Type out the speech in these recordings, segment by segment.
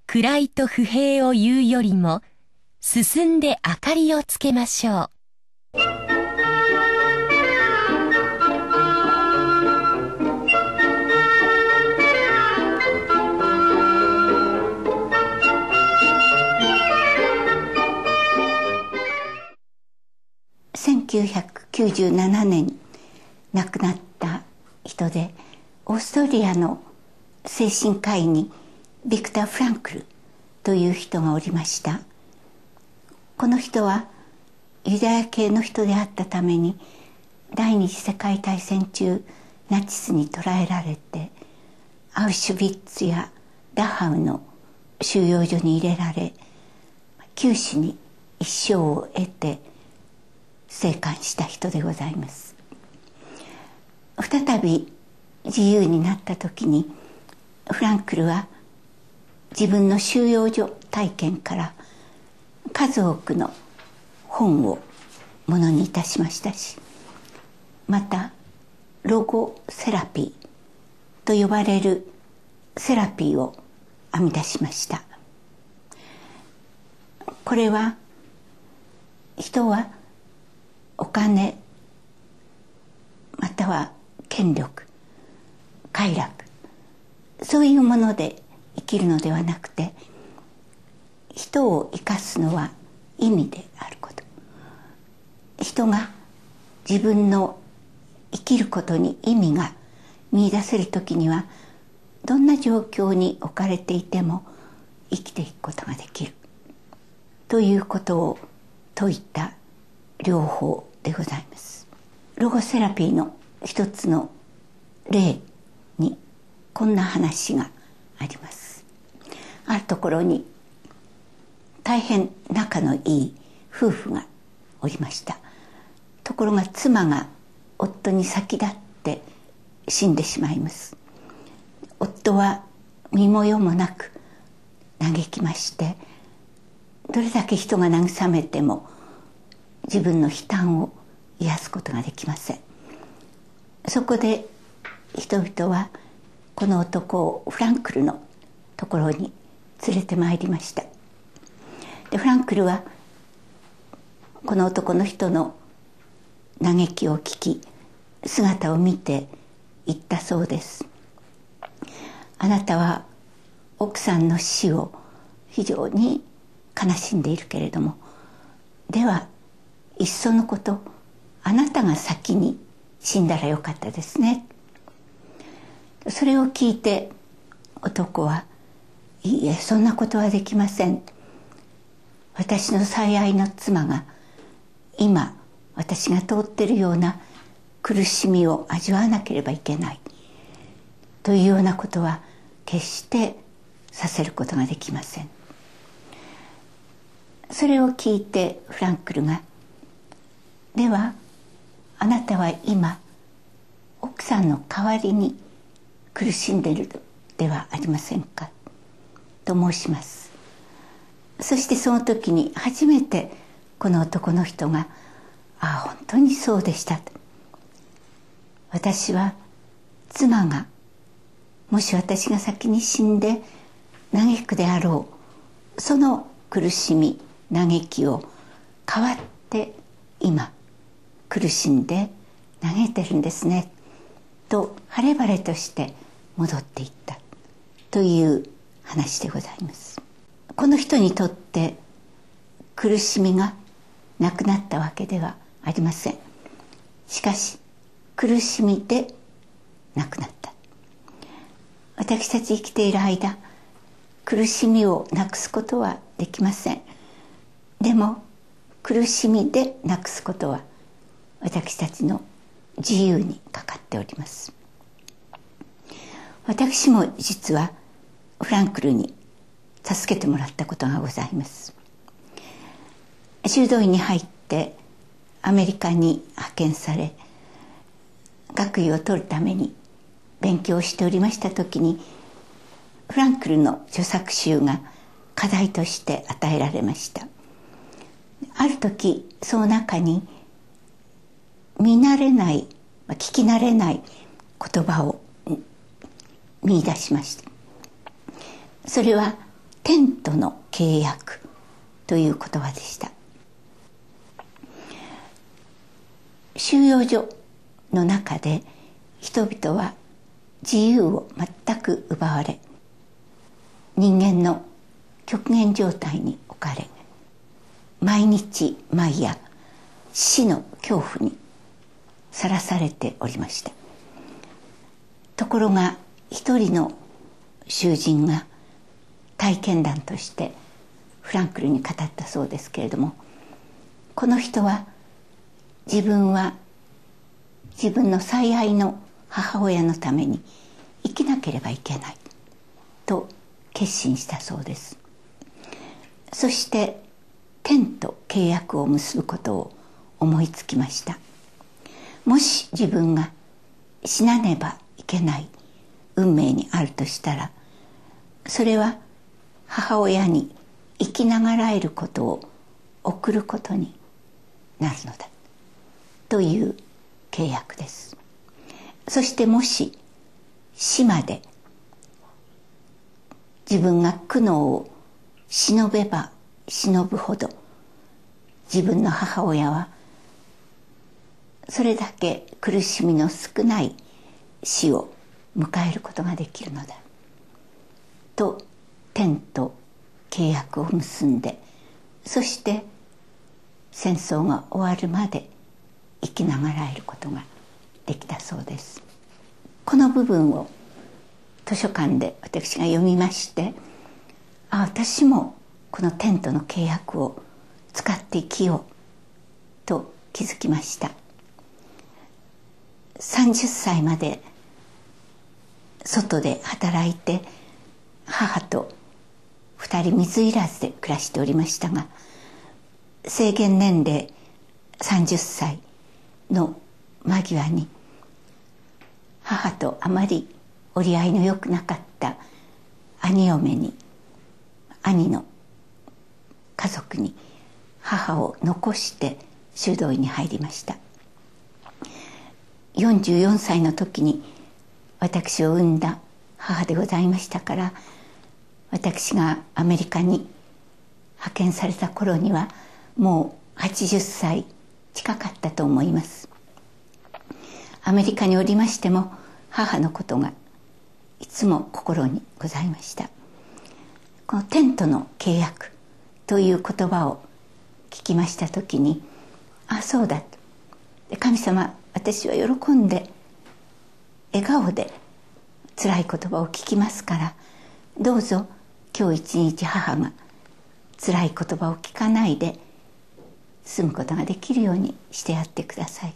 暗いと不平を言うよりも、進んで明かりをつけましょう。 1997年亡くなった人で、オーストリアの精神科医にビクター・フランクルという人がおりました。この人はユダヤ系の人であったために、第二次世界大戦中ナチスに捕らえられて、アウシュビッツやダハウの収容所に入れられ、九死に一生を得て生還した人でございます。再び自由になった時に、フランクルは自分の収容所体験から数多くの本をものにいたしましたし、またロゴセラピーと呼ばれるセラピーを編み出しました。これは人はお金または権力、快楽、そういうもので生きるのではなくて、人を生かすのは意味であること。人が自分の生きることに意味が見出せるときには、どんな状況に置かれていても生きていくことができるということを説いた療法でございます。ロゴセラピーの一つの例にこんな話があります。あるところに大変仲のいい夫婦がおりました。ところが妻が夫に先立って死んでしまいます。夫は身も世もなく嘆きまして、どれだけ人が慰めても自分の悲嘆を癒すことができません。そこで人々はこの男をフランクルのところに連れてまいりました。でフランクルはこの男の人の嘆きを聞き、姿を見て言ったそうです。あなたは奥さんの死を非常に悲しんでいるけれども、ではいっそのことあなたが先に死んだらよかったですね。それを聞いて男は、いいえ、そんなことはできません。私の最愛の妻が今私が通っているような苦しみを味わわなければいけないというようなことは決してさせることができません。それを聞いてフランクルが、ではあなたは今奥さんの代わりに苦しんでいるではありませんかと申します。そしてその時に初めてこの男の人が、ああ本当にそうでしたと。私は妻がもし私が先に死んで嘆くであろう、その苦しみ嘆きを代わって今苦しんで嘆いてるんですねと晴れ晴れとして戻っていったという話でございます。この人にとって苦しみがなくなったわけではありません。しかし苦しみでなくなった。私たち生きている間、苦しみをなくすことはできません。でも苦しみでなくすことは私たちの自由にかかっております。私も実はフランクルに助けてもらったことがございます。修道院に入ってアメリカに派遣され、学位を取るために勉強しておりました時に、フランクルの著作集が課題として与えられました。ある時その中に見慣れない、聞き慣れない言葉を見出しました。それは天との契約という言葉でした。収容所の中で人々は自由を全く奪われ、人間の極限状態に置かれ、毎日毎夜死の恐怖にさらされておりました。ところが一人の囚人が体験談としてフランクルに語ったそうですけれども、この人は自分は自分の最愛の母親のために生きなければいけないと決心したそうです。そして天と契約を結ぶことを思いつきました。もし自分が死なねばいけない運命にあるとしたら、それは母親に生きながらえることを送ることになるのだという契約です。そしてもし死まで自分が苦悩を忍べば忍ぶほど、自分の母親はそれだけ苦しみの少ない死を迎えることができるのだと天と契約を結んで、そして戦争が終わるまで生きながらえることができたそうです。この部分を図書館で私が読みまして、私もこの天との契約を使って生きようと気づきました。30歳まで外で働いて母と2人水入らずで暮らしておりましたが、制限年齢30歳の間際に母とあまり折り合いの良くなかった兄嫁に、兄の家族に母を残して修道院に入りました。44歳の時に私を産んだ母でございましたから、私がアメリカに派遣された頃にはもう80歳近かったと思います。アメリカにおりましても母のことがいつも心にございました。この天との契約という言葉を聞きました時に、そうだと。で、神様、私は喜んで笑顔で辛い言葉を聞きますから、どうぞ今日一日母が辛い言葉を聞かないで済むことができるようにしてやってください。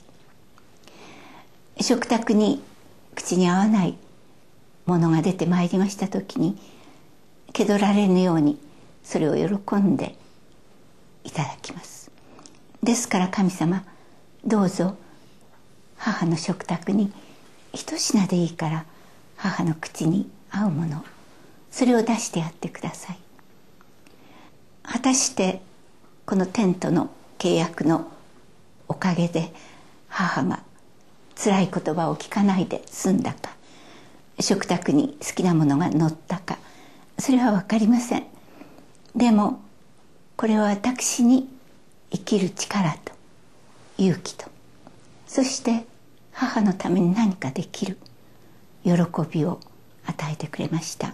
食卓に口に合わないものが出てまいりました時に、気取られぬようにそれを喜んでいただきます。ですから神様、どうぞ母の食卓に一品でいいから母の口に合うもの、それを出してやってください。果たしてこの天との契約のおかげで母が辛い言葉を聞かないで済んだか、食卓に好きなものが乗ったか、それは分かりません。でもこれは私に生きる力と勇気と、そして母のために何かできる喜びを与えてくれました。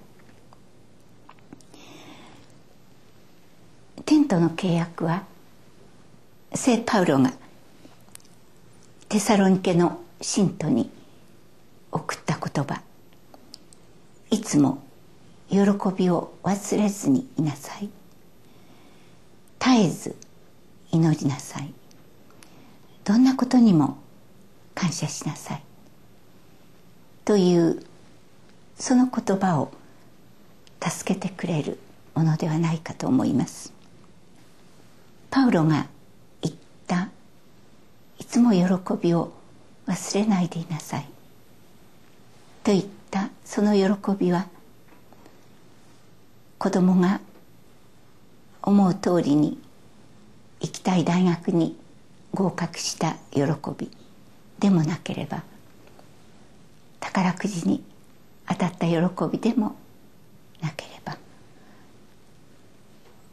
天との契約は聖パウロがテサロニケの信徒に送った言葉、いつも喜びを忘れずにいなさい、絶えず祈りなさい、どんなことにも感謝しなさいというその言葉を助けてくれるものではないかと思います。パウロが言ったいつも喜びを忘れないでいなさいと言ったその喜びは、子供が思う通りに行きたい大学に合格した喜びでもなければ、宝くじに当たった喜びでもなければ、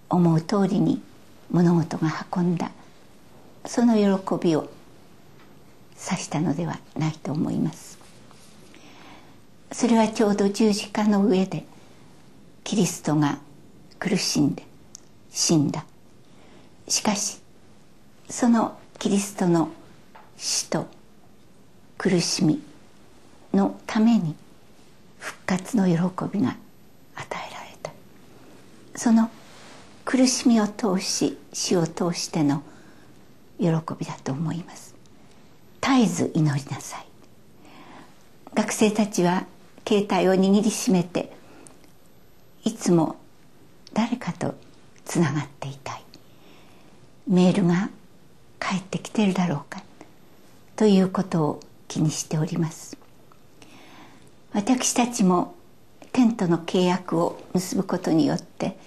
思う通りに物事が運んだ、その喜びを指したのではないと思います。それはちょうど十字架の上でキリストが苦しんで死んだ。しかしそのキリストの死と苦しみのために復活の喜びが与えられた。その苦しみを通し、死を通しての喜びだと思います。絶えず祈りなさい。学生たちは携帯を握りしめて、いつも誰かとつながっていたい。メールが返ってきているだろうかということを気にしております。私たちも天との契約を結ぶことによって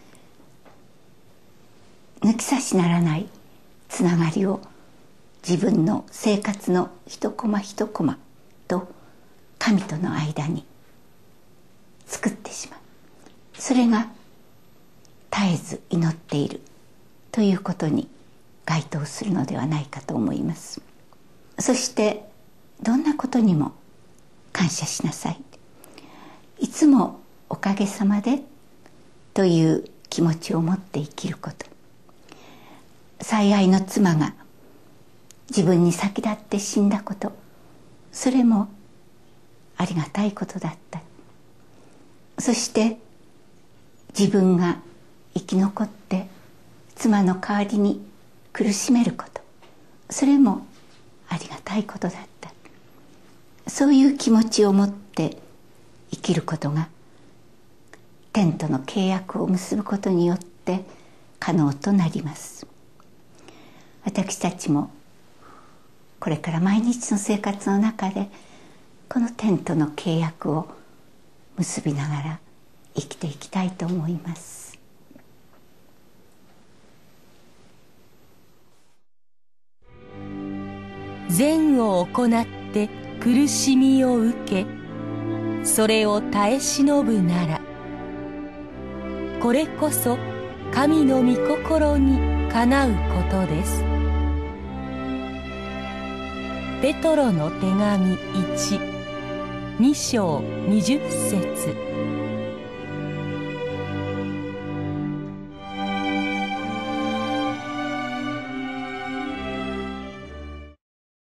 抜き差しならないつながりを自分の生活の一コマ一コマと神との間に作ってしまう。それが絶えず祈っているということに該当するのではないかと思います。そしてどんなことにも感謝しなさい。いつもおかげさまでという気持ちを持って生きること。最愛の妻が自分に先立って死んだこと、それもありがたいことだった。そして自分が生き残って妻の代わりに苦しめること、それもありがたいことだった。そういう気持ちを持って生きることが天との契約を結ぶことによって可能となります。私たちもこれから毎日の生活の中でこの天との契約を結びながら生きていきたいと思います。 善を行って苦しみを受け、それを耐え忍ぶなら、これこそ神の御心にかなうことです。ペトロの手紙1、2章20節。